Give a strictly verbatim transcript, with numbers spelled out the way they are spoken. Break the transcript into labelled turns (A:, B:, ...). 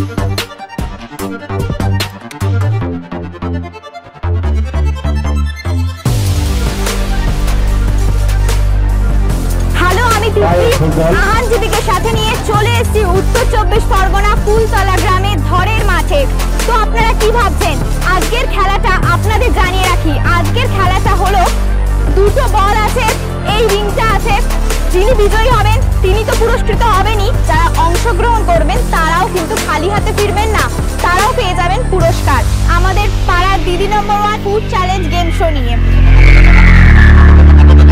A: আহান দিদিকে সাথে নিয়ে চলে এসেছি উত্তর চব্বিশ পরগনা কুলতলা গ্রামে ধরের মাঠে। তো আপনারা কি ভাবছেন? আজকের খেলাটা আপনাদের জানিয়ে রাখি, আজকের খেলাটা হলো দুটো বল আছে, এই রিংটা আছে, যিনি বিজয়ী হবেন তিনি তো পুরস্কৃত হবেনই, যারা অংশগ্রহণ করবেন তারাও কিন্তু খালি হাতে ফিরবেন না, তারাও পেয়ে যাবেন পুরস্কার আমাদের পাড়ার দিদি number one food challenge game show নিয়ে।